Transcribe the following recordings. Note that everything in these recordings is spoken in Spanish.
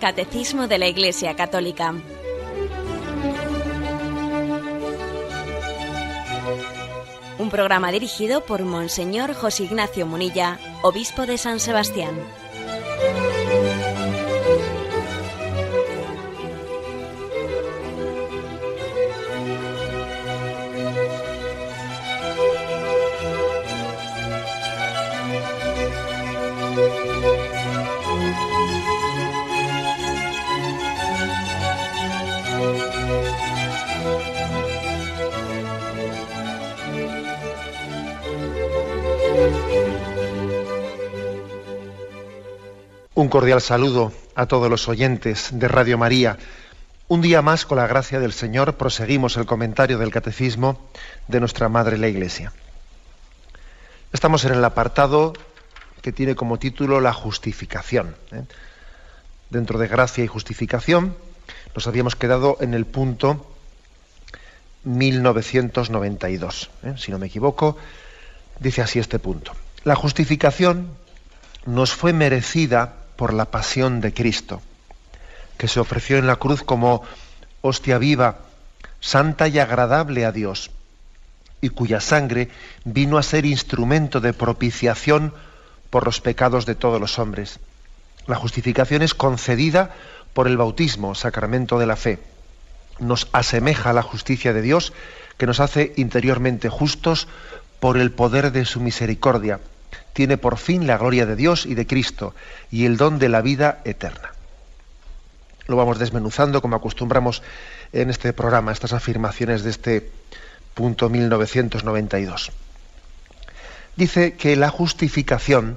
Catecismo de la Iglesia Católica. Un programa dirigido por Monseñor José Ignacio Munilla, obispo de San Sebastián. Un cordial saludo a todos los oyentes de Radio María. Un día más, con la gracia del Señor, proseguimos el comentario del Catecismo de nuestra Madre la Iglesia. Estamos en el apartado que tiene como título la justificación. Dentro de gracia y justificación nos habíamos quedado en el punto 1992. Si no me equivoco, dice así este punto. La justificación nos fue merecida por la pasión de Cristo, que se ofreció en la cruz como hostia viva, santa y agradable a Dios, y cuya sangre vino a ser instrumento de propiciación por los pecados de todos los hombres. La justificación es concedida por el bautismo, sacramento de la fe. Nos asemeja a la justicia de Dios, que nos hace interiormente justos por el poder de su misericordia. Tiene por fin la gloria de Dios y de Cristo y el don de la vida eterna. Lo vamos desmenuzando como acostumbramos en este programa, estas afirmaciones de este punto 1992. Dice que la justificación,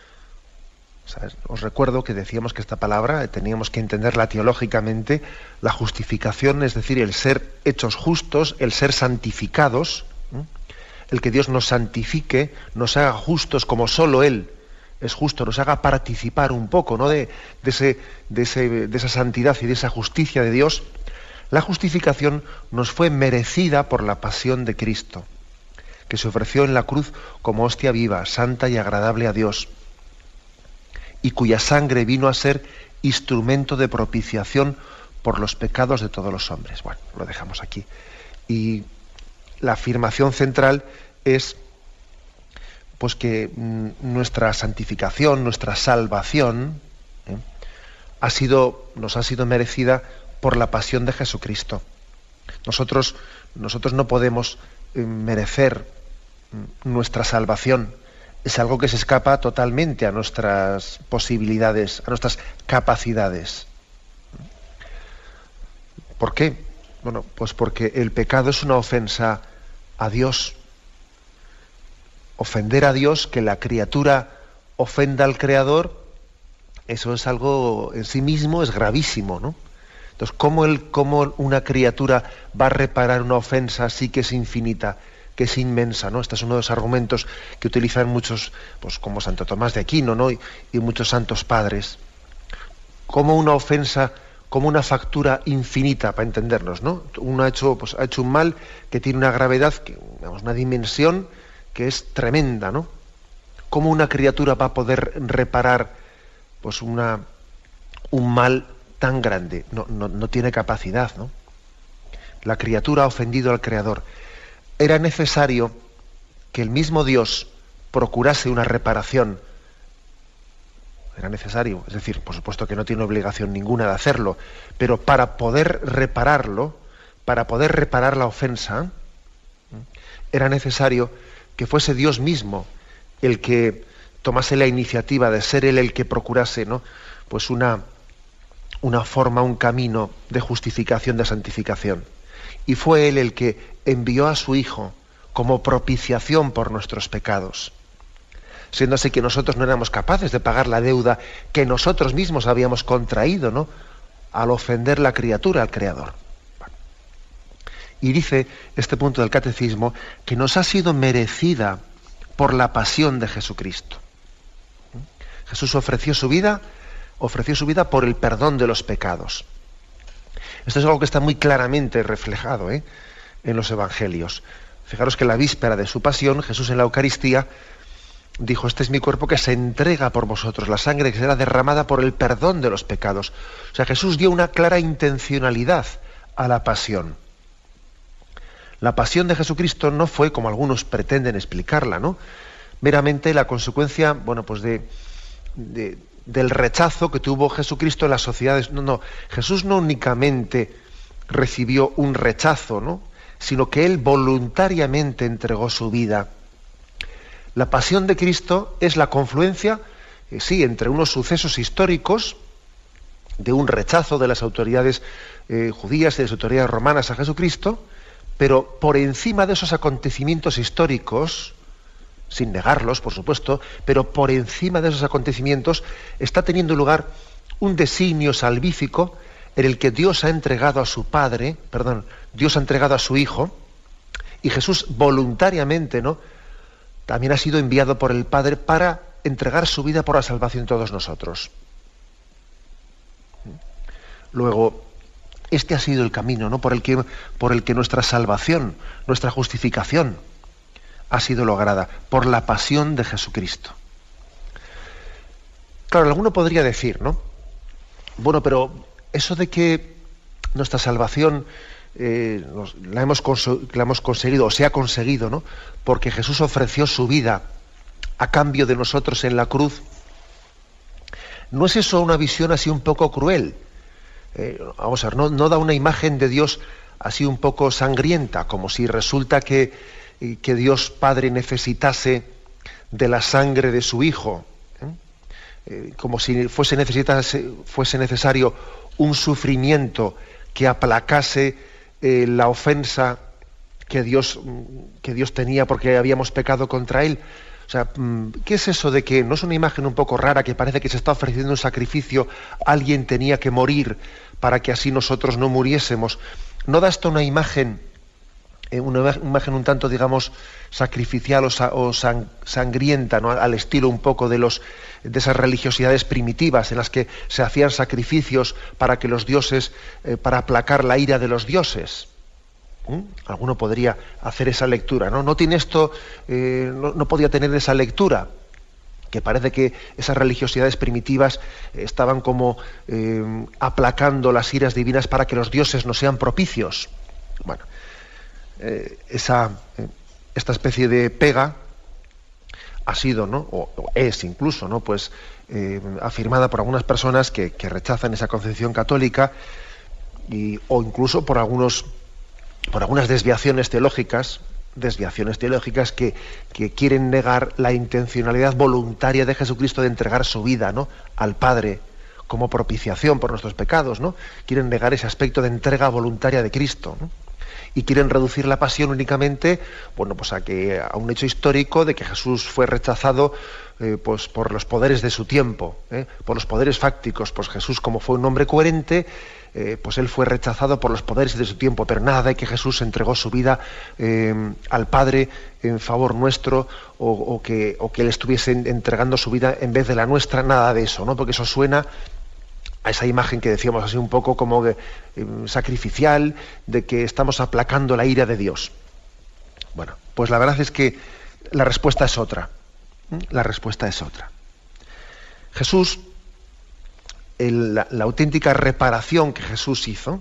os recuerdo que decíamos que esta palabra teníamos que entenderla teológicamente, la justificación, es decir, el ser hechos justos, el ser santificados, el que Dios nos santifique, nos haga justos como solo Él es justo, nos haga participar un poco, ¿no?, de esa santidad y de esa justicia de Dios. La justificación nos fue merecida por la pasión de Cristo, que se ofreció en la cruz como hostia viva, santa y agradable a Dios, y cuya sangre vino a ser instrumento de propiciación por los pecados de todos los hombres. Bueno, lo dejamos aquí. Y la afirmación central es pues que nuestra santificación, nuestra salvación, nos ha sido merecida por la pasión de Jesucristo. Nosotros no podemos merecer nuestra salvación. Es algo que se escapa totalmente a nuestras posibilidades, a nuestras capacidades. ¿Por qué? Bueno, pues porque el pecado es una ofensa a Dios. Ofender a Dios, que la criatura ofenda al Creador, eso es algo en sí mismo, es gravísimo, ¿no? Entonces, ¿cómo una criatura va a reparar una ofensa así que es infinita, que es inmensa, ¿no? Este es uno de los argumentos que utilizan muchos, pues como Santo Tomás de Aquino, ¿no? y muchos santos padres. ¿Cómo una ofensa, como una factura infinita, para entendernos, ¿no? Uno ha hecho un mal que tiene una gravedad, una dimensión que es tremenda, ¿no? ¿Cómo una criatura va a poder reparar pues un mal tan grande? No tiene capacidad, ¿no? La criatura ha ofendido al Creador. Era necesario que el mismo Dios procurase una reparación. Era necesario, es decir, por supuesto que no tiene obligación ninguna de hacerlo, pero para poder repararlo, para poder reparar la ofensa, era necesario que fuese Dios mismo el que tomase la iniciativa de ser Él el que procurase, ¿no?, pues una forma, un camino de justificación, de santificación. Y fue Él el que envió a su Hijo como propiciación por nuestros pecados, siendo así que nosotros no éramos capaces de pagar la deuda que nosotros mismos habíamos contraído, ¿no?, al ofender la criatura, al Creador. Y dice este punto del Catecismo que nos ha sido merecida por la pasión de Jesucristo. Jesús ofreció su vida por el perdón de los pecados. Esto es algo que está muy claramente reflejado en los evangelios. Fijaros que la víspera de su pasión, Jesús en la Eucaristía dijo: este es mi cuerpo que se entrega por vosotros, la sangre que será derramada por el perdón de los pecados. O sea, Jesús dio una clara intencionalidad a la pasión. La pasión de Jesucristo no fue, como algunos pretenden explicarla, ¿no?, meramente la consecuencia, bueno, pues del rechazo que tuvo Jesucristo en las sociedades. No, Jesús no únicamente recibió un rechazo, ¿no?, sino que él voluntariamente entregó su vida. La pasión de Cristo es la confluencia, sí, entre unos sucesos históricos de un rechazo de las autoridades judías y de las autoridades romanas a Jesucristo, pero por encima de esos acontecimientos históricos, sin negarlos, por supuesto, pero por encima de esos acontecimientos está teniendo lugar un designio salvífico en el que Dios ha entregado a su Padre, Dios ha entregado a su Hijo, y Jesús voluntariamente, ¿no?, también ha sido enviado por el Padre para entregar su vida por la salvación de todos nosotros. Luego, este ha sido el camino, ¿no?, por el que nuestra salvación, nuestra justificación ha sido lograda, por la pasión de Jesucristo. Claro, alguno podría decir, ¿no?, bueno, pero eso de que nuestra salvación la hemos conseguido, o se ha conseguido, ¿no?, porque Jesús ofreció su vida a cambio de nosotros en la cruz, ¿no es eso una visión así un poco cruel? Vamos a ver, ¿no da una imagen de Dios así un poco sangrienta, como si resulta que Dios Padre necesitase de la sangre de su Hijo, como si fuese necesario un sufrimiento que aplacase la ofensa que Dios tenía porque habíamos pecado contra Él? O sea, ¿qué es eso de que no es una imagen un poco rara, que parece que se está ofreciendo un sacrificio, alguien tenía que morir para que así nosotros no muriésemos? ¿No da esto una imagen un tanto, digamos, sacrificial o sangrienta, ¿no?, al estilo un poco de esas religiosidades primitivas en las que se hacían sacrificios para que los dioses, para aplacar la ira de los dioses? Alguno podría hacer esa lectura, ¿no? No tiene esto, no podía tener esa lectura, que parece que esas religiosidades primitivas estaban como aplacando las iras divinas para que los dioses no sean propicios. Bueno, esta especie de pega ha sido, ¿no?, o es incluso, ¿no?, pues afirmada por algunas personas que rechazan esa concepción católica, o incluso por algunas desviaciones teológicas que quieren negar la intencionalidad voluntaria de Jesucristo de entregar su vida, ¿no?, al Padre como propiciación por nuestros pecados, ¿no? Quieren negar ese aspecto de entrega voluntaria de Cristo, ¿no? Y quieren reducir la pasión únicamente, bueno, pues a un hecho histórico de que Jesús fue rechazado pues por los poderes de su tiempo, por los poderes fácticos. Pues Jesús, como fue un hombre coherente, pues él fue rechazado por los poderes de su tiempo, pero nada de que Jesús entregó su vida al Padre en favor nuestro, o que él estuviese entregando su vida en vez de la nuestra, nada de eso, ¿no? Porque eso suena a esa imagen que decíamos así un poco como sacrificial, de que estamos aplacando la ira de Dios. Bueno, pues la verdad es que la respuesta es otra. La respuesta es otra. Jesús, la auténtica reparación que Jesús hizo,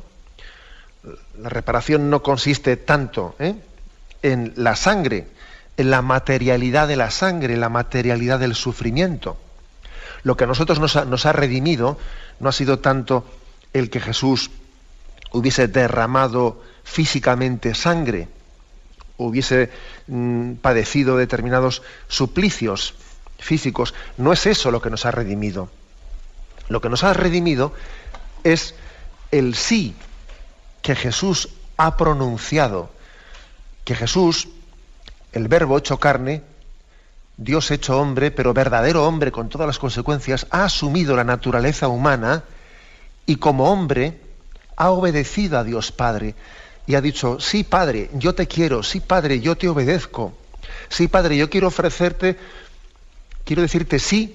la reparación no consiste tanto en la sangre, en la materialidad de la sangre, en la materialidad del sufrimiento. Lo que a nosotros nos ha redimido no ha sido tanto el que Jesús hubiese derramado físicamente sangre, hubiese padecido determinados suplicios físicos. No es eso lo que nos ha redimido. Lo que nos ha redimido es el sí que Jesús ha pronunciado, que Jesús, el Verbo hecho carne, Dios hecho hombre, pero verdadero hombre con todas las consecuencias, ha asumido la naturaleza humana y como hombre ha obedecido a Dios Padre y ha dicho: sí, Padre, yo te quiero, sí, Padre, yo te obedezco, sí, Padre, yo quiero ofrecerte, quiero decirte sí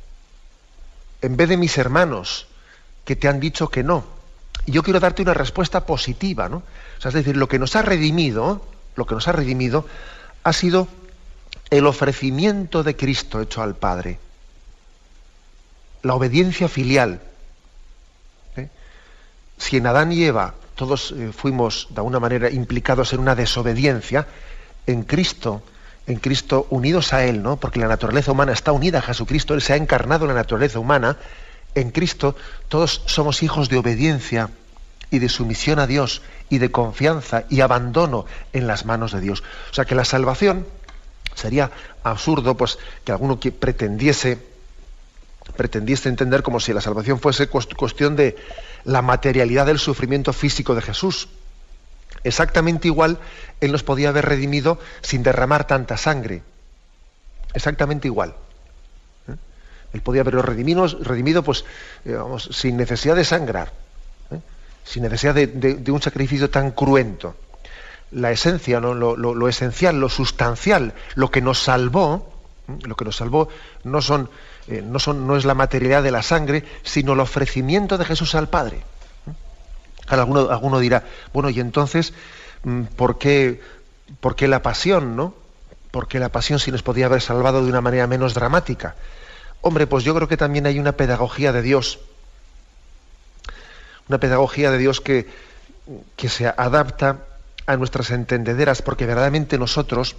en vez de mis hermanos que te han dicho que no, y yo quiero darte una respuesta positiva, ¿no? O sea, es decir, lo que nos ha redimido ha sido el ofrecimiento de Cristo hecho al Padre, la obediencia filial. Si en Adán y Eva todos fuimos de alguna manera implicados en una desobediencia, en Cristo unidos a Él, ¿no? Porque la naturaleza humana está unida a Jesucristo, Él se ha encarnado en la naturaleza humana. En Cristo todos somos hijos de obediencia y de sumisión a Dios y de confianza y abandono en las manos de Dios. O sea que la salvación sería absurdo pues que alguno que pretendiese entender como si la salvación fuese cuestión de la materialidad del sufrimiento físico de Jesús. Exactamente igual Él nos podía haber redimido sin derramar tanta sangre. Exactamente igual. Él podía haberlo redimido pues, sin necesidad de sangrar, sin necesidad de un sacrificio tan cruento. La esencia, ¿no? Lo esencial, lo sustancial, lo que nos salvó no es la materialidad de la sangre, sino el ofrecimiento de Jesús al Padre. Claro, alguno dirá, bueno, y entonces, ¿por qué la pasión, no? ¿Por qué la pasión si nos podía haber salvado de una manera menos dramática? Hombre, pues yo creo que también hay una pedagogía de Dios. Una pedagogía de Dios que se adapta a nuestras entendederas, porque verdaderamente nosotros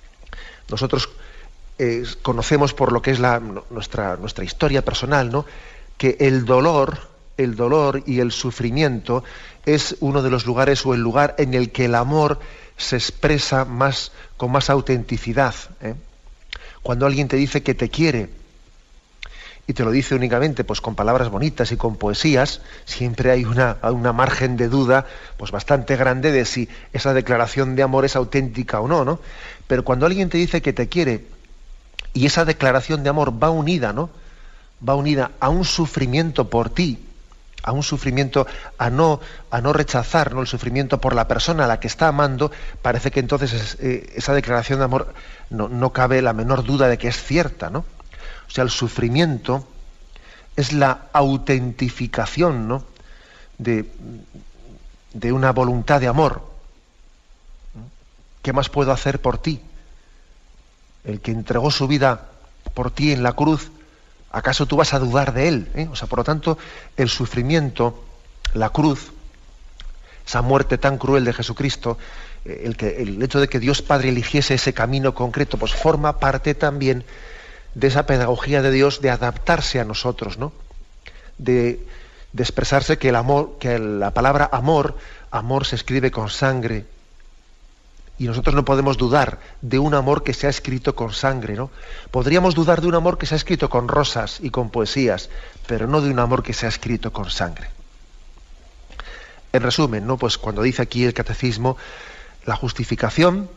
conocemos por lo que es nuestra historia personal, ¿no? Que el dolor y el sufrimiento es uno de los lugares o el lugar en el que el amor se expresa con más autenticidad. Cuando alguien te dice que te quiere y te lo dice únicamente pues con palabras bonitas y con poesías, siempre hay una margen de duda pues bastante grande de si esa declaración de amor es auténtica o no, ¿no? Pero cuando alguien te dice que te quiere y esa declaración de amor va unida, ¿no? Va unida a un sufrimiento por ti, a un sufrimiento a no rechazar, ¿no? El sufrimiento por la persona a la que está amando, parece que entonces esa declaración de amor no cabe la menor duda de que es cierta, ¿no? O sea, el sufrimiento es la autentificación, ¿no? de una voluntad de amor. ¿Qué más puedo hacer por ti? El que entregó su vida por ti en la cruz, ¿acaso tú vas a dudar de él? O sea, por lo tanto, el sufrimiento, la cruz, esa muerte tan cruel de Jesucristo, el hecho de que Dios Padre eligiese ese camino concreto, pues forma parte también de esa pedagogía de Dios de adaptarse a nosotros, ¿no? De expresarse que el amor, que la palabra amor se escribe con sangre. Y nosotros no podemos dudar de un amor que se ha escrito con sangre, ¿no? Podríamos dudar de un amor que se ha escrito con rosas y con poesías, pero no de un amor que se ha escrito con sangre. En resumen, ¿no? Pues cuando dice aquí el catecismo, la justificación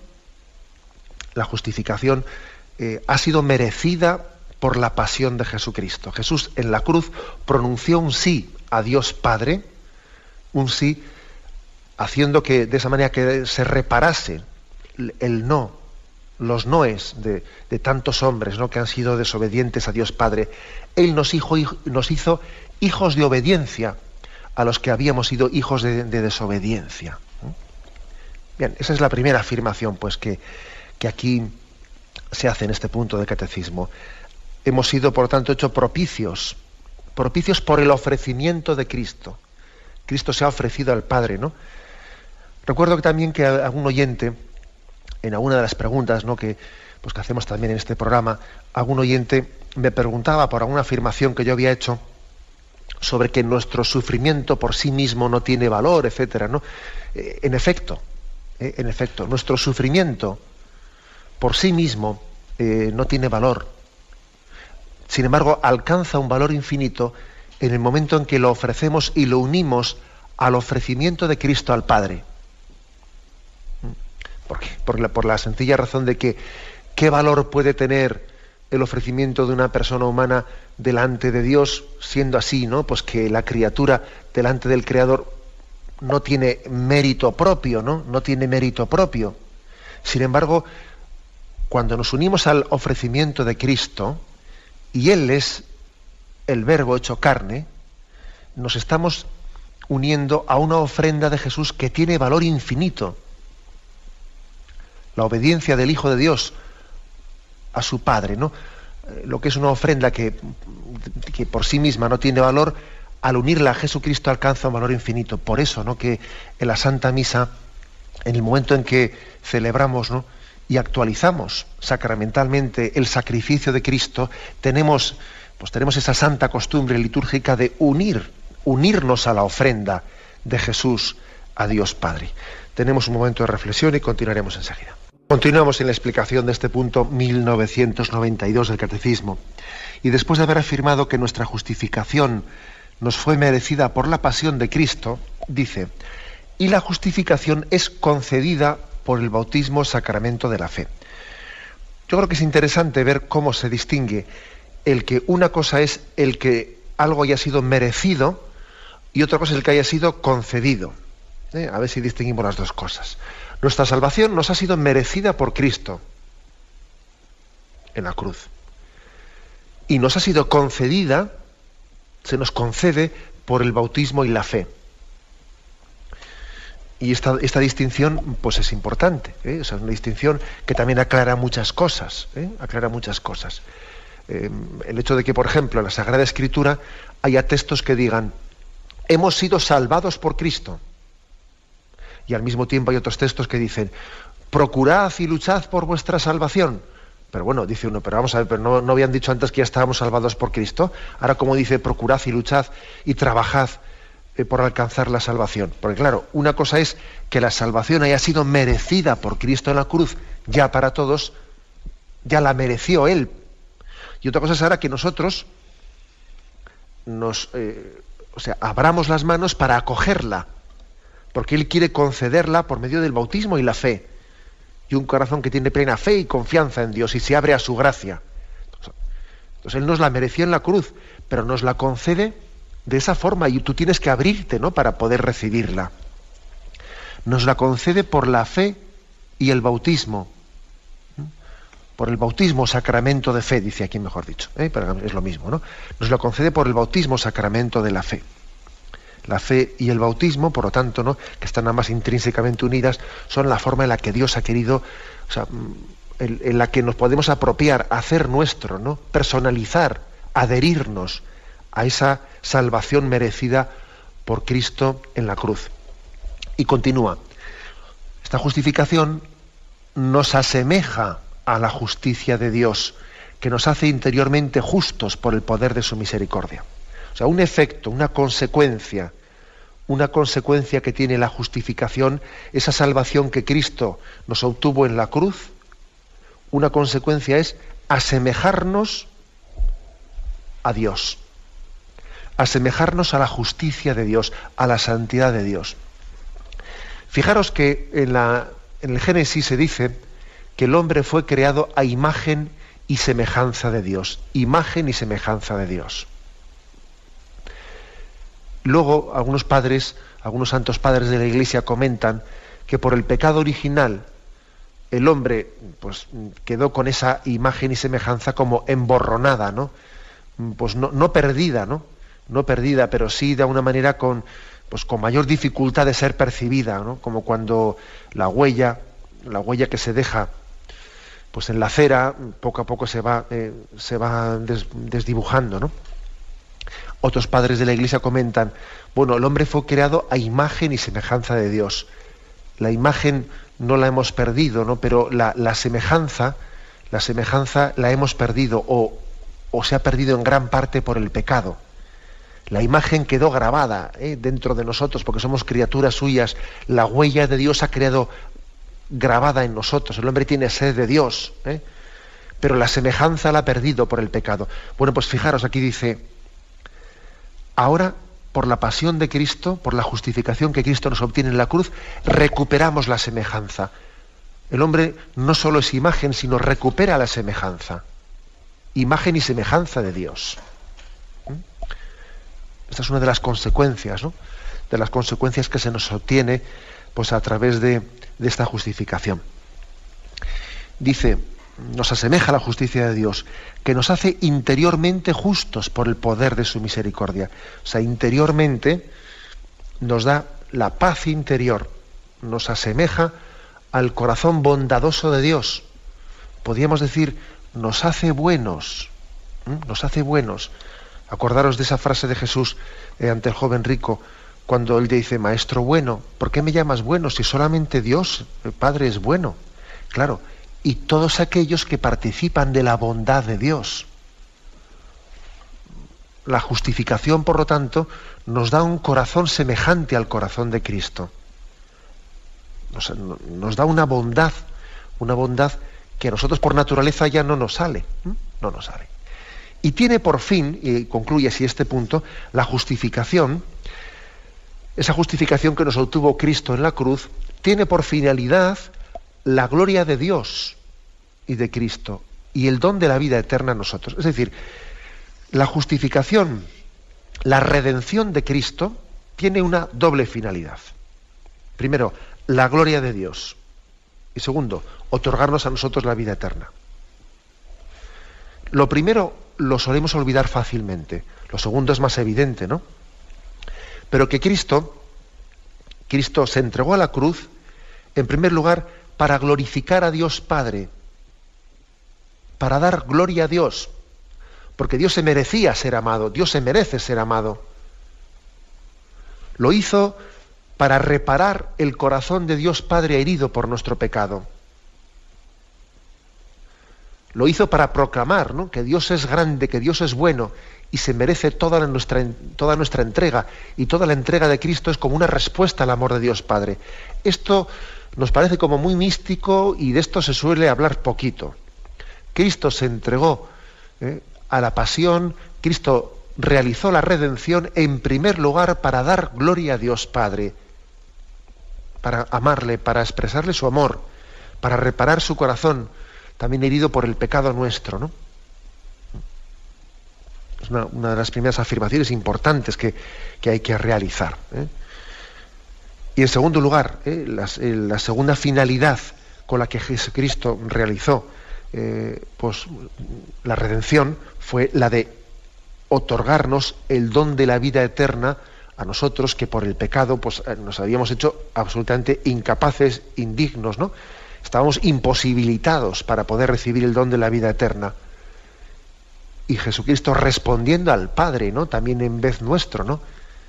ha sido merecida por la pasión de Jesucristo. Jesús en la cruz pronunció un sí a Dios Padre, un sí, haciendo que de esa manera que se reparase el no, los noes de tantos hombres, ¿no? Que han sido desobedientes a Dios Padre. Él nos hizo hijos de obediencia a los que habíamos sido hijos de desobediencia. Bien, esa es la primera afirmación pues que aquí se hace en este punto del catecismo. Hemos sido, por tanto, hechos propicios por el ofrecimiento de Cristo. Cristo se ha ofrecido al Padre, ¿no? Recuerdo que también que algún oyente, en alguna de las preguntas, ¿no? que hacemos también en este programa, algún oyente me preguntaba por alguna afirmación que yo había hecho sobre que nuestro sufrimiento por sí mismo no tiene valor, etcétera, ¿no? En efecto, nuestro sufrimiento por sí mismo no tiene valor. Sin embargo, alcanza un valor infinito en el momento en que lo ofrecemos y lo unimos al ofrecimiento de Cristo al Padre. ¿Por qué? Por la sencilla razón de que ¿qué valor puede tener el ofrecimiento de una persona humana delante de Dios, siendo así, ¿no? Pues que la criatura delante del Creador no tiene mérito propio, ¿no? No tiene mérito propio. Sin embargo, cuando nos unimos al ofrecimiento de Cristo, y Él es el Verbo hecho carne, nos estamos uniendo a una ofrenda de Jesús que tiene valor infinito. La obediencia del Hijo de Dios a su Padre, ¿no? Lo que es una ofrenda que por sí misma no tiene valor, al unirla a Jesucristo alcanza un valor infinito. Por eso, ¿no?, que en la Santa Misa, en el momento en que celebramos, ¿no?, y actualizamos sacramentalmente el sacrificio de Cristo, tenemos esa santa costumbre litúrgica de unirnos a la ofrenda de Jesús a Dios Padre. Tenemos un momento de reflexión y continuaremos enseguida. Continuamos en la explicación de este punto 1992 del Catecismo. Y después de haber afirmado que nuestra justificación nos fue merecida por la pasión de Cristo, dice: y la justificación es concedida por el bautismo sacramento de la fe. Yo creo que es interesante ver cómo se distingue el que una cosa es el que algo haya sido merecido y otra cosa es el que haya sido concedido. A ver si distinguimos las dos cosas. Nuestra salvación nos ha sido merecida por Cristo en la cruz. Y nos ha sido concedida, se nos concede por el bautismo y la fe. Y esta distinción pues es importante, ¿eh? O sea, es una distinción que también aclara muchas cosas, ¿eh? Aclara muchas cosas. El hecho de que, por ejemplo, en la Sagrada Escritura haya textos que digan: hemos sido salvados por Cristo. Y al mismo tiempo hay otros textos que dicen: procurad y luchad por vuestra salvación. Pero bueno, dice uno, pero vamos a ver, pero no habían dicho antes que ya estábamos salvados por Cristo. Ahora, como dice, procurad y luchad y trabajad por alcanzar la salvación. Porque claro, una cosa es que la salvación haya sido merecida por Cristo en la cruz, ya para todos, ya la mereció Él. Y otra cosa es ahora que nosotros abramos las manos para acogerla, porque Él quiere concederla por medio del bautismo y la fe. Y un corazón que tiene plena fe y confianza en Dios y se abre a su gracia. Entonces Él nos la mereció en la cruz, pero nos la concede de esa forma y tú tienes que abrirte, ¿no?, para poder recibirla. Nos la concede por la fe y el bautismo. Por el bautismo sacramento de fe, dice aquí, mejor dicho, pero es lo mismo, ¿no? Nos lo concede por el bautismo sacramento de la fe. La fe y el bautismo, por lo tanto, ¿no?, que están ambas intrínsecamente unidas, son la forma en la que Dios ha querido, o sea, en la que nos podemos apropiar, hacer nuestro, ¿no?, personalizar, adherirnos a esa salvación merecida por Cristo en la cruz. Y continúa: esta justificación nos asemeja a la justicia de Dios, que nos hace interiormente justos por el poder de su misericordia. O sea, un efecto, una consecuencia que tiene la justificación, esa salvación que Cristo nos obtuvo en la cruz, una consecuencia es asemejarnos a Dios, asemejarnos a la justicia de Dios, a la santidad de Dios. Fijaros que en el Génesis se dice que el hombre fue creado a imagen y semejanza de Dios, imagen y semejanza de Dios. Luego, algunos santos padres de la Iglesia comentan que por el pecado original el hombre pues quedó con esa imagen y semejanza como emborronada, ¿no? Pues no perdida, ¿no? No perdida, pero sí de alguna manera con mayor dificultad de ser percibida, ¿no? Como cuando la huella que se deja pues en la acera, poco a poco se va desdibujando, ¿no? Otros padres de la Iglesia comentan: bueno, el hombre fue creado a imagen y semejanza de Dios. La imagen no la hemos perdido, ¿no? Pero la semejanza la hemos perdido o se ha perdido en gran parte por el pecado. La imagen quedó grabada dentro de nosotros porque somos criaturas suyas. La huella de Dios ha quedado grabada en nosotros. El hombre tiene sed de Dios, pero la semejanza la ha perdido por el pecado. Bueno, pues fijaros, aquí dice: ahora, por la pasión de Cristo, por la justificación que Cristo nos obtiene en la cruz, recuperamos la semejanza. El hombre no solo es imagen, sino recupera la semejanza. Imagen y semejanza de Dios. Esta es una de las consecuencias, ¿no?, de las consecuencias que se nos obtiene pues a través de esta justificación. Dice: nos asemeja a la justicia de Dios, que nos hace interiormente justos por el poder de su misericordia. O sea, interiormente nos da la paz interior, nos asemeja al corazón bondadoso de Dios, podríamos decir, nos hace buenos. Nos hace buenos. Acordaros de esa frase de Jesús ante el joven rico, cuando él dice, Maestro bueno, ¿por qué me llamas bueno si solamente Dios, el Padre, es bueno? Claro, y todos aquellos que participan de la bondad de Dios. La justificación, por lo tanto, nos da un corazón semejante al corazón de Cristo. Nos da una bondad que a nosotros por naturaleza ya no nos sale. No nos sale. Y tiene por fin, y concluye así este punto, la justificación, esa justificación que nos obtuvo Cristo en la cruz, tiene por finalidad la gloria de Dios y de Cristo, y el don de la vida eterna a nosotros. Es decir, la justificación, la redención de Cristo, tiene una doble finalidad. Primero, la gloria de Dios. Y segundo, otorgarnos a nosotros la vida eterna. Lo primero lo solemos olvidar fácilmente. Lo segundo es más evidente, ¿no? Pero que Cristo se entregó a la cruz, en primer lugar, para glorificar a Dios Padre, para dar gloria a Dios, porque Dios se merecía ser amado, Dios se merece ser amado. Lo hizo para reparar el corazón de Dios Padre herido por nuestro pecado. Lo hizo para proclamar, ¿no?, que Dios es grande, que Dios es bueno y se merece toda nuestra entrega, y toda la entrega de Cristo es como una respuesta al amor de Dios Padre. Esto nos parece como muy místico y de esto se suele hablar poquito. Cristo se entregó a la pasión, Cristo realizó la redención en primer lugar para dar gloria a Dios Padre, para amarle, para expresarle su amor, para reparar su corazón, también herido por el pecado nuestro, ¿no? Es una de las primeras afirmaciones importantes que hay que realizar. Y en segundo lugar, la segunda finalidad con la que Jesucristo realizó pues la redención fue la de otorgarnos el don de la vida eterna a nosotros, que por el pecado pues nos habíamos hecho absolutamente incapaces, indignos, ¿no? Estábamos imposibilitados para poder recibir el don de la vida eterna. Y Jesucristo, respondiendo al Padre, ¿no?, también en vez nuestro, ¿no?,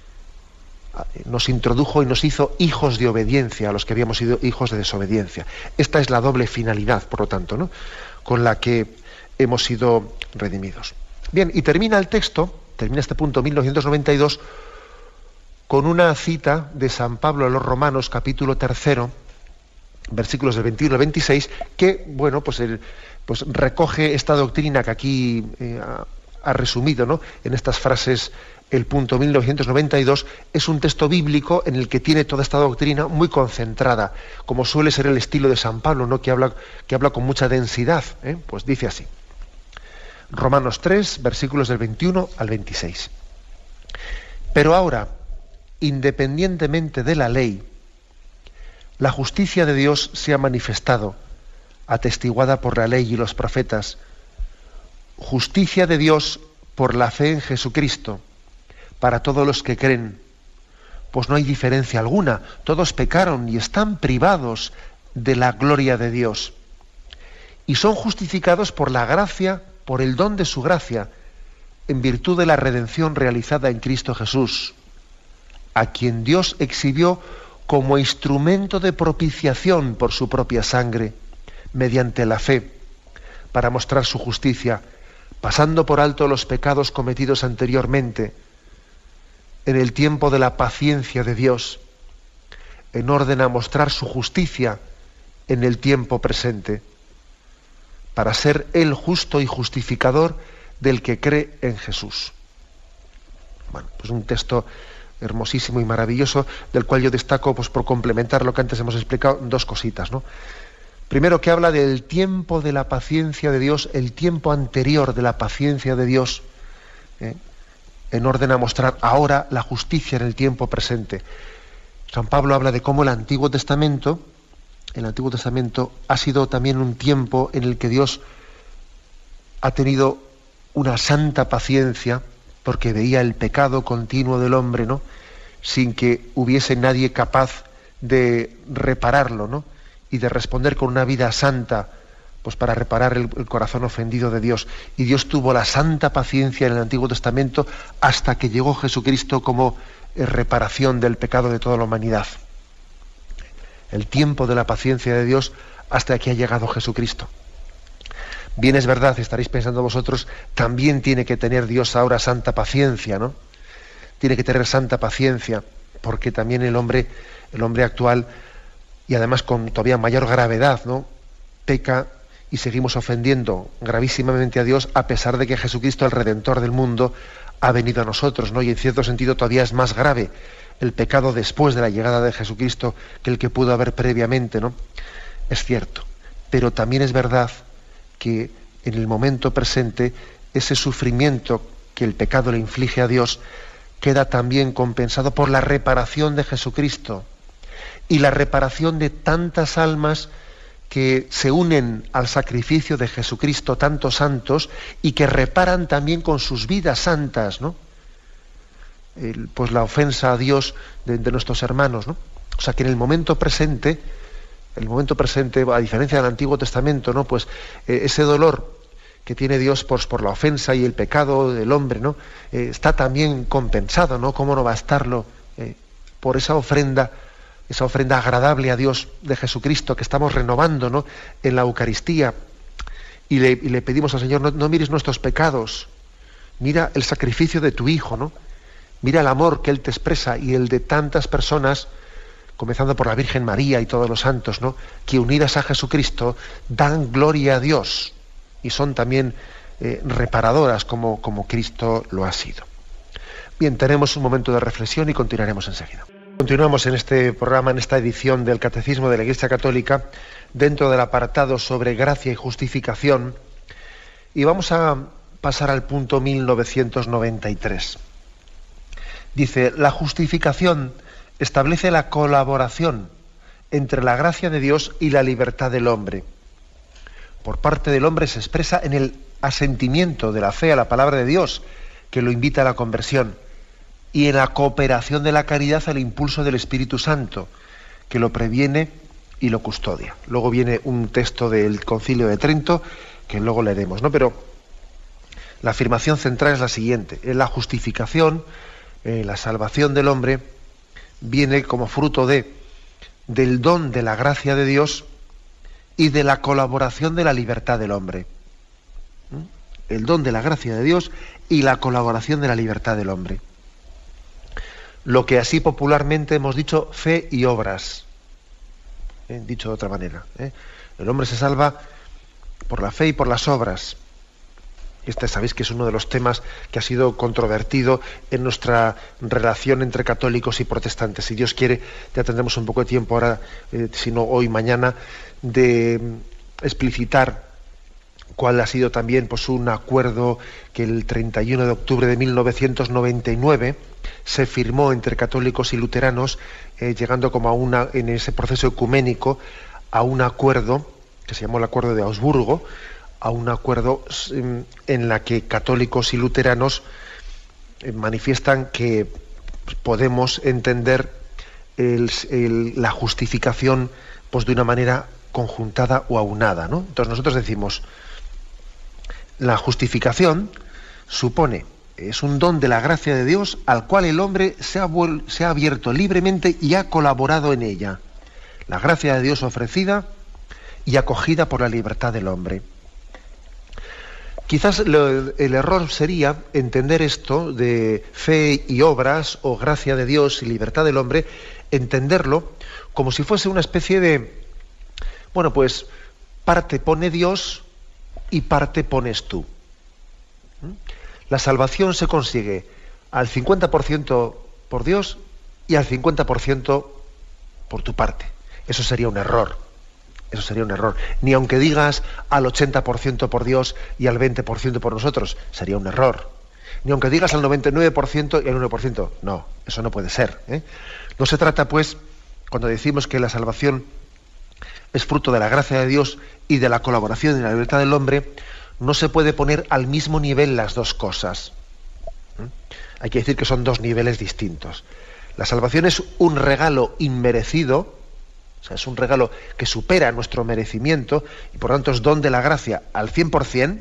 nos introdujo y nos hizo hijos de obediencia a los que habíamos sido hijos de desobediencia. Esta es la doble finalidad, por lo tanto, ¿no?, con la que hemos sido redimidos. Bien, y termina el texto, termina este punto 1992, con una cita de San Pablo a los Romanos, capítulo 3, versículos del 21 al 26, que, bueno, pues recoge esta doctrina que aquí ha resumido, ¿no?, en estas frases el punto 1992. Es un texto bíblico en el que tiene toda esta doctrina muy concentrada, como suele ser el estilo de San Pablo, ¿no?, que habla con mucha densidad. Pues dice así, Romanos 3, versículos del 21 al 26. Pero ahora, independientemente de la ley, la justicia de Dios se ha manifestado, atestiguada por la ley y los profetas, justicia de Dios por la fe en Jesucristo, para todos los que creen, pues no hay diferencia alguna, todos pecaron y están privados de la gloria de Dios, y son justificados por la gracia, por el don de su gracia, en virtud de la redención realizada en Cristo Jesús, a quien Dios exhibió como instrumento de propiciación por su propia sangre, mediante la fe, para mostrar su justicia, pasando por alto los pecados cometidos anteriormente, en el tiempo de la paciencia de Dios, en orden a mostrar su justicia en el tiempo presente, para ser Él justo y justificador del que cree en Jesús. Bueno, pues un texto hermosísimo y maravilloso, del cual yo destaco, pues por complementar lo que antes hemos explicado, dos cositas, ¿no? Primero, que habla del tiempo de la paciencia de Dios, el tiempo anterior de la paciencia de Dios, en orden a mostrar ahora la justicia en el tiempo presente. San Pablo habla de cómo el Antiguo Testamento ha sido también un tiempo en el que Dios ha tenido una santa paciencia, porque veía el pecado continuo del hombre, ¿no?, sin que hubiese nadie capaz de repararlo, ¿no?, y de responder con una vida santa pues para reparar el corazón ofendido de Dios. Y Dios tuvo la santa paciencia en el Antiguo Testamento hasta que llegó Jesucristo como reparación del pecado de toda la humanidad. El tiempo de la paciencia de Dios hasta que ha llegado Jesucristo. Bien, es verdad, estaréis pensando vosotros, también tiene que tener Dios ahora santa paciencia, ¿no? Tiene que tener santa paciencia, porque también el hombre actual, y además con todavía mayor gravedad, ¿no?, peca y seguimos ofendiendo gravísimamente a Dios, a pesar de que Jesucristo, el Redentor del mundo, ha venido a nosotros, ¿no? Y en cierto sentido todavía es más grave el pecado después de la llegada de Jesucristo que el que pudo haber previamente, ¿no? Es cierto, pero también es verdad que en el momento presente ese sufrimiento que el pecado le inflige a Dios queda también compensado por la reparación de Jesucristo y la reparación de tantas almas que se unen al sacrificio de Jesucristo, tantos santos, y que reparan también con sus vidas santas, ¿no?, pues la ofensa a Dios de nuestros hermanos, ¿no? O sea que en el momento presente, a diferencia del Antiguo Testamento, ¿no?, pues ese dolor que tiene Dios por la ofensa y el pecado del hombre, ¿no?, está también compensado, ¿no? ¿Cómo no va a estarlo? Por esa ofrenda agradable a Dios de Jesucristo que estamos renovando, ¿no?, en la Eucaristía, y le pedimos al Señor, no mires nuestros pecados, mira el sacrificio de tu Hijo, ¿no? Mira el amor que Él te expresa y el de tantas personas, comenzando por la Virgen María y todos los santos, ¿no?, que unidas a Jesucristo dan gloria a Dios y son también reparadoras como Cristo lo ha sido. Bien, tenemos un momento de reflexión y continuaremos enseguida. Continuamos en este programa, en esta edición del Catecismo de la Iglesia Católica, dentro del apartado sobre gracia y justificación, y vamos a pasar al punto 1993. Dice, la justificación establece la colaboración entre la gracia de Dios y la libertad del hombre. Por parte del hombre se expresa en el asentimiento de la fe a la palabra de Dios, que lo invita a la conversión, y en la cooperación de la caridad al impulso del Espíritu Santo, que lo previene y lo custodia. Luego viene un texto del Concilio de Trento, que luego leeremos, ¿no? Pero la afirmación central es la siguiente: la justificación, la salvación del hombre, viene como fruto del don de la gracia de Dios y de la colaboración de la libertad del hombre. El don de la gracia de Dios y la colaboración de la libertad del hombre. Lo que así popularmente hemos dicho fe y obras. Dicho de otra manera. El hombre se salva por la fe y por las obras. Este sabéis que es uno de los temas que ha sido controvertido en nuestra relación entre católicos y protestantes. Si Dios quiere, ya tendremos un poco de tiempo ahora, si no hoy, mañana, de explicitar cuál ha sido también pues un acuerdo que el 31 de octubre de 1999 se firmó entre católicos y luteranos, llegando como en ese proceso ecuménico a un acuerdo que se llamó el Acuerdo de Augsburgo, a un acuerdo en la que católicos y luteranos manifiestan que podemos entender la justificación pues de una manera conjuntada o aunada, ¿no? Entonces nosotros decimos, la justificación es un don de la gracia de Dios al cual el hombre se ha abierto libremente y ha colaborado en ella. La gracia de Dios ofrecida y acogida por la libertad del hombre. Quizás el error sería entender esto de fe y obras, o gracia de Dios y libertad del hombre, entenderlo como si fuese una especie de, bueno, pues parte pone Dios y parte pones tú. La salvación se consigue al 50% por Dios y al 50% por tu parte. Eso sería un error. Eso sería un error. Ni aunque digas al 80% por Dios y al 20% por nosotros, sería un error. Ni aunque digas al 99% y al 1%. No, eso no puede ser. No se trata, pues, cuando decimos que la salvación es fruto de la gracia de Dios y de la colaboración y la libertad del hombre, no se puede poner al mismo nivel las dos cosas. Hay que decir que son dos niveles distintos. La salvación es un regalo inmerecido, O sea, es un regalo que supera nuestro merecimiento y por tanto es don de la gracia al 100%,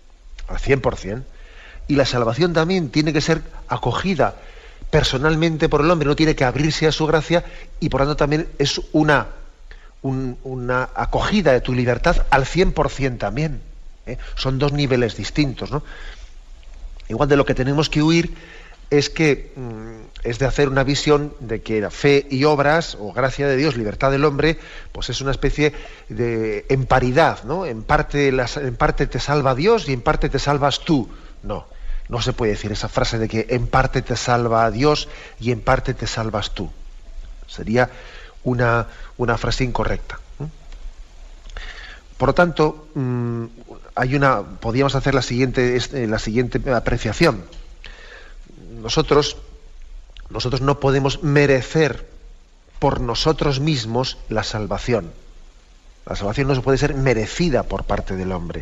y la salvación también tiene que ser acogida personalmente por el hombre, no tiene que abrirse a su gracia y por tanto también es una acogida de tu libertad al 100% también. Son dos niveles distintos, ¿no? Igual de lo que tenemos que huir es de hacer una visión de que la fe y obras, o gracia de Dios, libertad del hombre, pues es una especie de en paridad, ¿no? En parte te salva Dios y en parte te salvas tú. No se puede decir esa frase de que en parte te salva Dios y en parte te salvas tú. Sería una frase incorrecta. Por lo tanto, podríamos hacer la siguiente apreciación. Nosotros no podemos merecer por nosotros mismos la salvación. La salvación no se puede ser merecida por parte del hombre.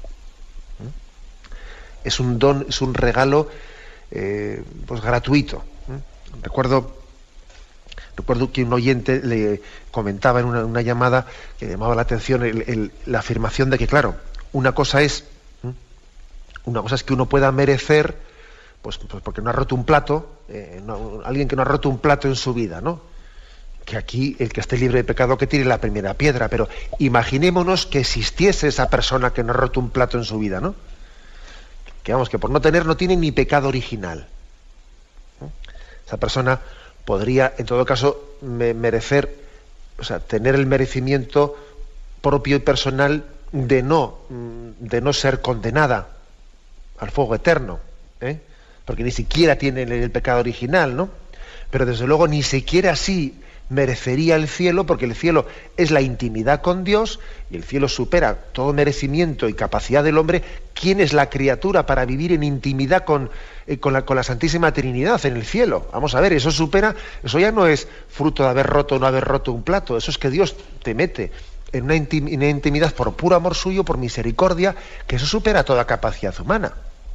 Es un don, es un regalo pues gratuito. Recuerdo que un oyente le comentaba en una llamada que llamaba la atención la afirmación de que, claro, una cosa es que uno pueda merecer, pues porque no ha roto un plato, alguien que no ha roto un plato en su vida, ¿no? Que aquí el que esté libre de pecado que tire la primera piedra, pero imaginémonos que existiese esa persona que no ha roto un plato en su vida, ¿no? Que vamos, que por no tener no tiene ni pecado original. Esa persona podría, en todo caso, merecer, o sea, tener el merecimiento propio y personal de no ser condenada al fuego eterno, porque ni siquiera tiene el pecado original, ¿no? Pero desde luego ni siquiera así merecería el cielo, porque el cielo es la intimidad con Dios y el cielo supera todo merecimiento y capacidad del hombre. ¿Quién es la criatura para vivir en intimidad con la Santísima Trinidad en el cielo? Vamos a ver, eso ya no es fruto de haber roto o no haber roto un plato, eso es que Dios te mete en una intimidad por puro amor suyo, por misericordia, que eso supera toda capacidad humana.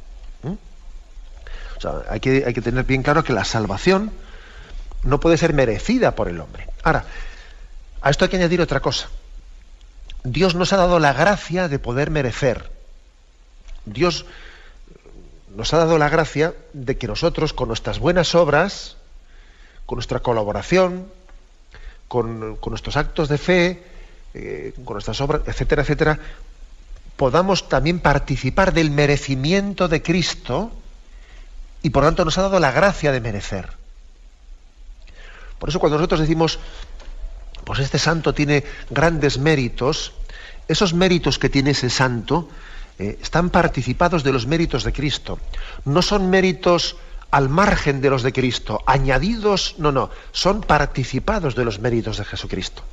O sea, hay que tener bien claro que la salvación no puede ser merecida por el hombre. Ahora, a esto hay que añadir otra cosa. Dios nos ha dado la gracia de poder merecer. Dios nos ha dado la gracia de que nosotros, con nuestras buenas obras, con nuestra colaboración, con nuestros actos de fe, con nuestras obras, etcétera, etcétera, podamos también participar del merecimiento de Cristo y por lo tanto nos ha dado la gracia de merecer. Por eso cuando nosotros decimos, pues este santo tiene grandes méritos, esos méritos que tiene ese santo están participados de los méritos de Cristo. No son méritos al margen de los de Cristo, añadidos, no, son participados de los méritos de Jesucristo.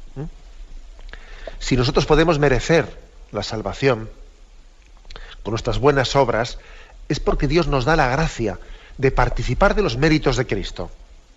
Si nosotros podemos merecer la salvación con nuestras buenas obras, es porque Dios nos da la gracia de participar de los méritos de Cristo.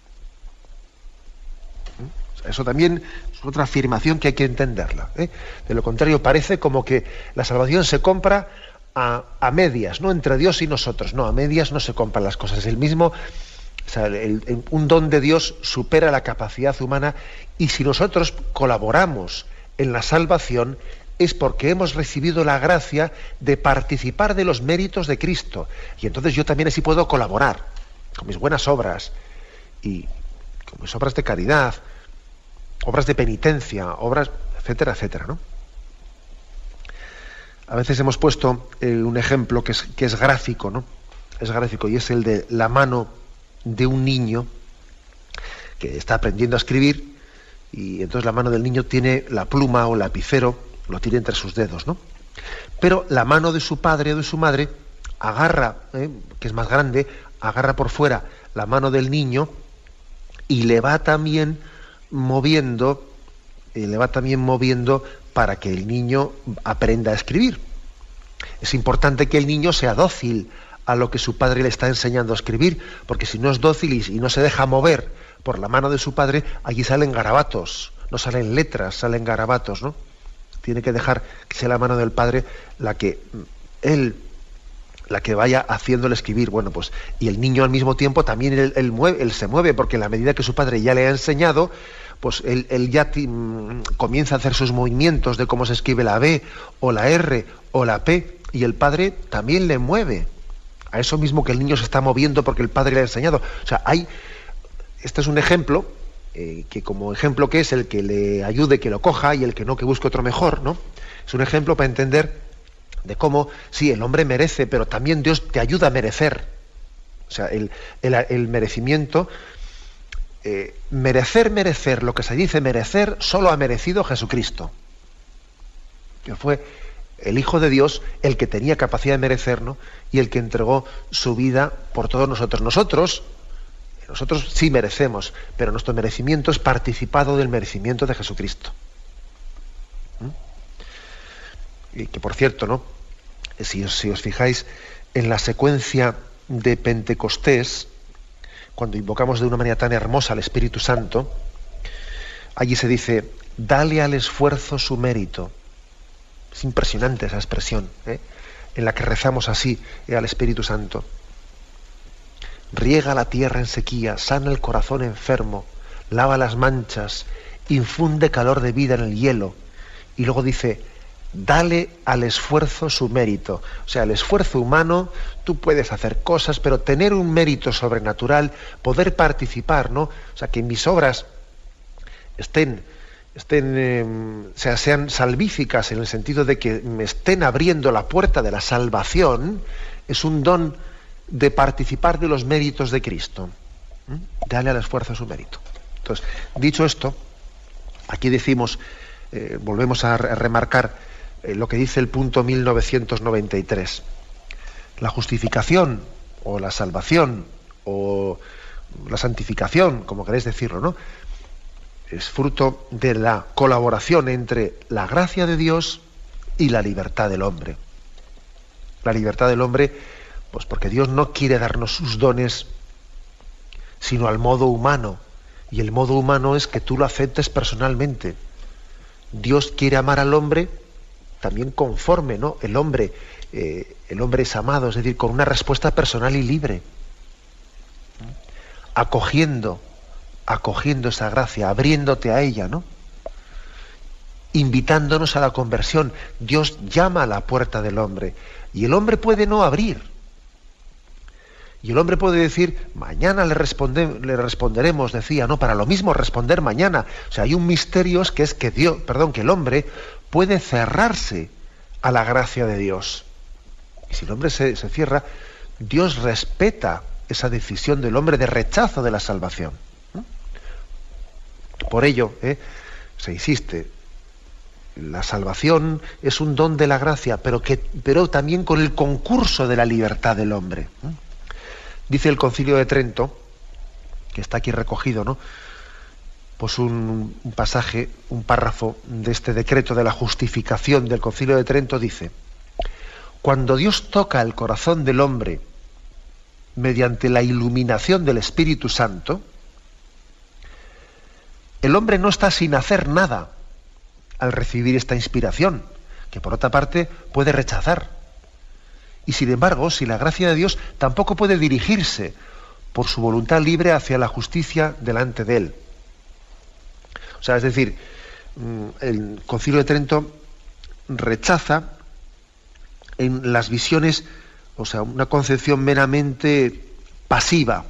Eso también es otra afirmación que hay que entenderla. De lo contrario, parece como que la salvación se compra a medias, ¿no? Entre Dios y nosotros. No, a medias no se compran las cosas. O sea, un don de Dios supera la capacidad humana y si nosotros colaboramos en la salvación es porque hemos recibido la gracia de participar de los méritos de Cristo. Y entonces yo también así puedo colaborar con mis buenas obras y con mis obras de caridad, obras de penitencia, obras, etcétera, etcétera, ¿no? A veces hemos puesto un ejemplo que es gráfico, ¿no? Es gráfico y es el de la mano de un niño que está aprendiendo a escribir y entonces la mano del niño tiene la pluma o lapicero, lo tiene entre sus dedos, ¿no? Pero la mano de su padre o de su madre agarra, que es más grande, agarra por fuera la mano del niño y le va también moviendo para que el niño aprenda a escribir. Es importante que el niño sea dócil a lo que su padre le está enseñando a escribir, porque si no es dócil y no se deja mover por la mano de su padre, allí salen garabatos, no salen letras, salen garabatos, ¿no? Tiene que dejar que sea la mano del padre la que vaya haciéndole escribir. Bueno, pues, y el niño al mismo tiempo también él se mueve, porque en la medida que su padre ya le ha enseñado, pues él ya comienza a hacer sus movimientos de cómo se escribe la B o la R o la P, y el padre también le mueve a eso mismo que el niño se está moviendo porque el padre le ha enseñado. O sea, este es un ejemplo, que como ejemplo que es el que le ayude, que lo coja, y el que no, que busque otro mejor, ¿no? Es un ejemplo para entender de cómo, sí, el hombre merece, pero también Dios te ayuda a merecer. O sea, el merecimiento, merecer, lo que se dice merecer, solo ha merecido Jesucristo, que fue el Hijo de Dios el que tenía capacidad de merecer, ¿no? Y el que entregó su vida por todos nosotros. Nosotros sí merecemos, pero nuestro merecimiento es participado del merecimiento de Jesucristo. Y que, por cierto, ¿no? Si os fijáis en la secuencia de Pentecostés, cuando invocamos de una manera tan hermosa al Espíritu Santo, allí se dice: dale al esfuerzo su mérito. Es impresionante esa expresión, en la que rezamos así al Espíritu Santo. Riega la tierra en sequía, sana el corazón enfermo, lava las manchas, infunde calor de vida en el hielo. Y luego dice: dale al esfuerzo su mérito. O sea, el esfuerzo humano, tú puedes hacer cosas, pero tener un mérito sobrenatural, poder participar, ¿no? O sea, que mis obras sean salvíficas, en el sentido de que me estén abriendo la puerta de la salvación, es un don de participar de los méritos de Cristo. Dale al esfuerzo su mérito. Entonces, dicho esto, aquí decimos, volvemos a remarcar lo que dice el punto 1993. La justificación, o la salvación, o la santificación, como queréis decirlo, ¿no?, es fruto de la colaboración entre la gracia de Dios y la libertad del hombre. La libertad del hombre, pues porque Dios no quiere darnos sus dones sino al modo humano, y el modo humano es que tú lo aceptes personalmente. Dios quiere amar al hombre también conforme, ¿no? El hombre es amado, es decir, con una respuesta personal y libre, acogiendo esa gracia, abriéndote a ella, ¿no? Invitándonos a la conversión. Dios llama a la puerta del hombre y el hombre puede no abrir. Y el hombre puede decir: mañana le responderemos, decía, ¿no? Para lo mismo responder mañana. O sea, hay un misterio que es que el hombre puede cerrarse a la gracia de Dios. Y si el hombre se cierra, Dios respeta esa decisión del hombre de rechazo de la salvación. Por ello, se insiste, la salvación es un don de la gracia, pero también con el concurso de la libertad del hombre. Dice el Concilio de Trento, que está aquí recogido, ¿no?, pues un pasaje, un párrafo de este decreto de la justificación del Concilio de Trento, dice: cuando Dios toca el corazón del hombre mediante la iluminación del Espíritu Santo, el hombre no está sin hacer nada al recibir esta inspiración, que por otra parte puede rechazar. Y sin embargo, sin la gracia de Dios, tampoco puede dirigirse por su voluntad libre hacia la justicia delante de él. O sea, es decir, el Concilio de Trento rechaza en las visiones, o sea, una concepción meramente pasiva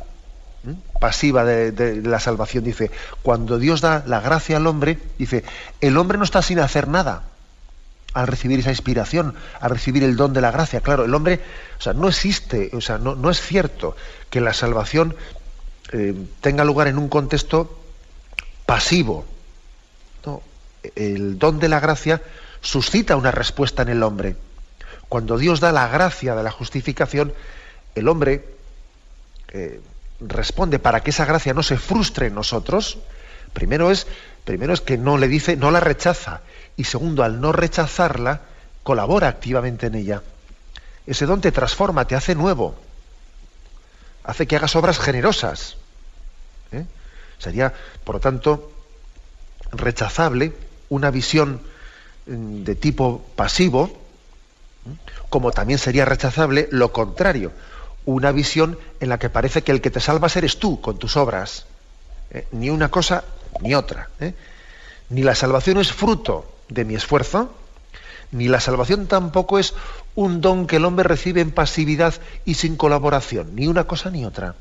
de la salvación. Dice: cuando Dios da la gracia al hombre, dice, el hombre no está sin hacer nada al recibir esa inspiración, al recibir el don de la gracia. Claro, el hombre, o sea, no existe, o sea, no es cierto que la salvación tenga lugar en un contexto pasivo. No, el don de la gracia suscita una respuesta en el hombre. Cuando Dios da la gracia de la justificación, el hombre responde para que esa gracia no se frustre en nosotros. Primero es que no le dice, no la rechaza, y segundo, al no rechazarla, colabora activamente en ella. Ese don te transforma, te hace nuevo, hace que hagas obras generosas. Sería, por lo tanto, rechazable una visión de tipo pasivo, como también sería rechazable lo contrario, una visión en la que parece que el que te salvas eres tú con tus obras. Ni una cosa ni otra. Ni la salvación es fruto de mi esfuerzo, ni la salvación tampoco es un don que el hombre recibe en pasividad y sin colaboración, ni una cosa ni otra.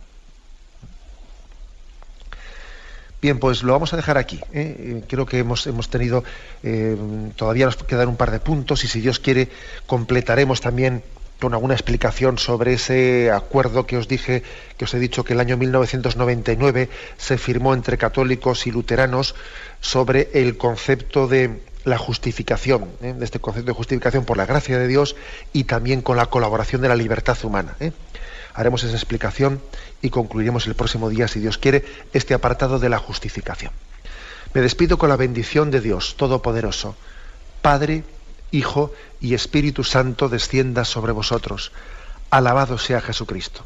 Bien, pues lo vamos a dejar aquí. Creo que hemos tenido, todavía nos quedan un par de puntos y si Dios quiere completaremos también con alguna explicación sobre ese acuerdo que os dije, que os he dicho que el año 1999 se firmó entre católicos y luteranos sobre el concepto de la justificación, de este concepto de justificación por la gracia de Dios y también con la colaboración de la libertad humana. Haremos esa explicación y concluiremos el próximo día, si Dios quiere, este apartado de la justificación. Me despido con la bendición de Dios Todopoderoso, Padre, Hijo y Espíritu Santo, descienda sobre vosotros. Alabado sea Jesucristo.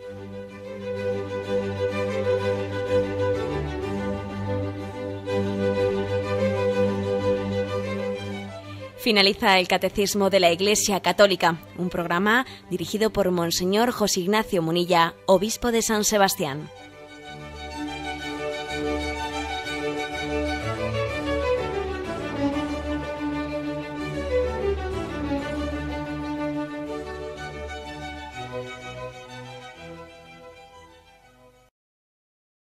Finaliza el Catecismo de la Iglesia Católica, un programa dirigido por Monseñor José Ignacio Munilla, obispo de San Sebastián.